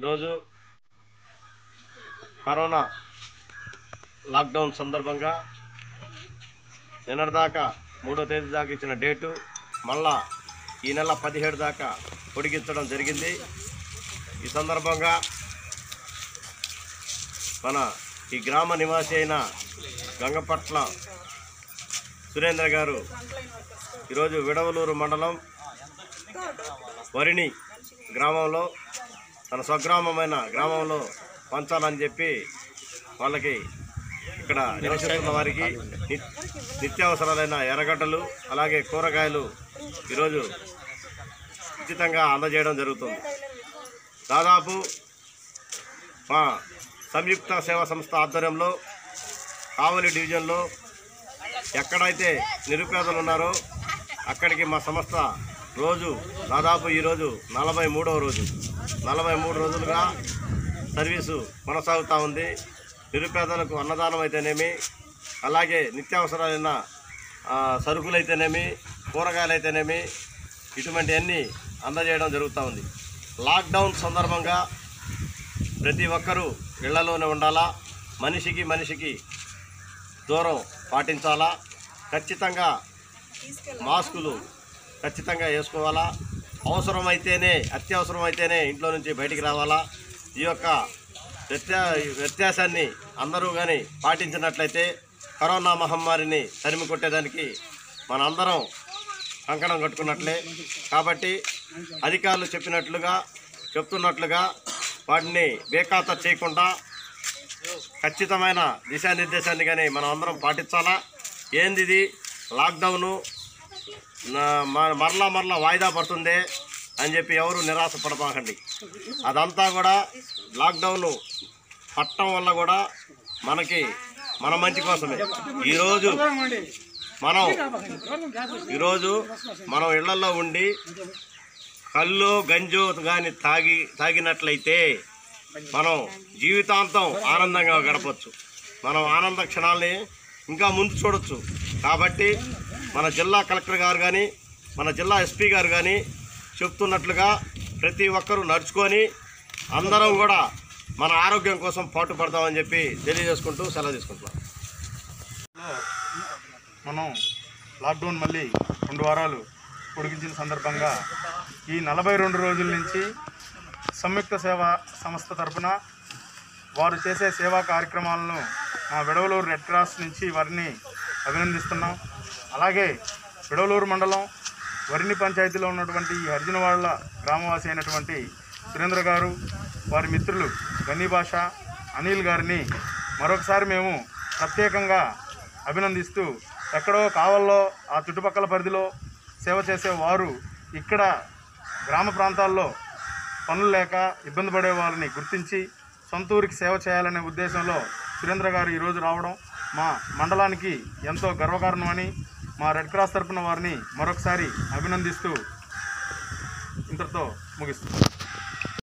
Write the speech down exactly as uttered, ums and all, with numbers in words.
ఈరోజు corona lockdown సందర్భంగా నిన్నటిదాకా మూడో తేదీ దాకా ఇచ్చిన డేటు మళ్ళా ఈ నెల పదిహేడు దాకా పొడిగించడం జరిగింది. ఈ సందర్భంగా మన ఈ గ్రామ నివాసి అయిన గంగపట్ల సురేంద్ర గారు ఈరోజు విడవలూరు మండలం వరిణి గ్రామంలో తన స్వగ్రామమైన గ్రామంలో పంచాలని చెప్పి వాళ్ళకి ఇక్కడ నివసిస్తున్న వారికి నిత్యావసరాలైన ఎర్రగడ్డలు అలాగే కూరగాయలు ఈరోజు ఉచితంగా అందజేయడం జరుగుతుంది. దాదాపు మా సంయుక్త సేవా సంస్థ ఆధ్వర్యంలో కావలి డివిజన్లో ఎక్కడైతే నిరుపేదలు ఉన్నారో అక్కడికి మా సంస్థ రోజు దాదాపు ఈరోజు నలభై మూడవ రోజు నలభై మూడు రోజులుగా సర్వీసు కొనసాగుతూ ఉంది. నిరుపేదలకు అన్నదానం అయితేనేమి, అలాగే నిత్యావసరాలైన సరుకులైతేనేమి, కూరగాయలు అయితేనేమి, ఇటువంటివన్నీ అందజేయడం జరుగుతూ ఉంది. లాక్డౌన్ సందర్భంగా ప్రతి ఒక్కరూ ఇళ్లలోనే ఉండాలా, మనిషికి మనిషికి దూరం పాటించాలా, ఖచ్చితంగా మాస్కులు ఖచ్చితంగా వేసుకోవాలా, అవసరమైతేనే అత్యవసరమైతేనే ఇంట్లో నుంచి బయటికి రావాలా. ఈ యొక్క వ్యత్యా వ్యత్యాసాన్ని అందరూ కానీ పాటించినట్లయితే కరోనా మహమ్మారిని తరిమి కొట్టేదానికి మనందరం కంకణం కట్టుకున్నట్లే. కాబట్టి అధికారులు చెప్పినట్లుగా చెప్తున్నట్లుగా వాటిని బేఖాతరు చేయకుండా ఖచ్చితమైన దిశానిర్దేశాన్ని కానీ మనం అందరం పాటించాలా. ఏంది ఇది లాక్డౌను మరలా మరలా వాయిదా పడుతుంది అని చెప్పి ఎవరు నిరాశ పడపాకండి. అదంతా కూడా లాక్డౌన్ పట్టడం వల్ల కూడా మనకి మన మంచి కోసమే. ఈరోజు మనం ఈరోజు మనం ఇళ్లలో ఉండి కళ్ళు గంజు కానీ తాగి తాగినట్లయితే మనం జీవితాంతం ఆనందంగా గడపచ్చు, మనం ఆనంద క్షణాలని ఇంకా ముందు చూడొచ్చు. కాబట్టి మన జిల్లా కలెక్టర్ గారు కానీ మన జిల్లా ఎస్పీ గారు కానీ చెప్తున్నట్లుగా ప్రతి ఒక్కరూ నడుచుకొని అందరం కూడా మన ఆరోగ్యం కోసం పాటుపడదామని చెప్పి తెలియజేసుకుంటూ సెలవు తీసుకుంటున్నాం. మనం లాక్డౌన్ మళ్ళీ రెండు వారాలు పొడిగించిన సందర్భంగా ఈ నలభై రెండు రోజుల నుంచి సంయుక్త సేవా సంస్థ తరఫున వారు చేసే సేవా కార్యక్రమాలను మా విడవలూరు రెడ్ క్రాస్ నుంచి వారిని అభినందిస్తున్నాం. అలాగే విడవలూరు మండలం వరిణి పంచాయతీలో ఉన్నటువంటి ఈ హరిజనవాడల గ్రామవాసి అయినటువంటి సురేంద్ర గారు, వారి మిత్రులు గన్నీ భాష, అనిల్ గారిని మరొకసారి మేము ప్రత్యేకంగా అభినందిస్తూ, ఎక్కడో కావల్లో ఆ చుట్టుపక్కల పరిధిలో సేవ చేసే వారు ఇక్కడ గ్రామ ప్రాంతాల్లో పనులు లేక ఇబ్బంది పడే వాళ్ళని గుర్తించి సొంత ఊరికి సేవ చేయాలనే ఉద్దేశంలో సురేంద్ర గారు ఈరోజు రావడం మా మండలానికి ఎంతో గర్వకారణమని మా రెడ్ క్రాస్ తరఫున వారిని మరొకసారి అభినందిస్తూ ఇంతటితో ముగిస్తున్నాం.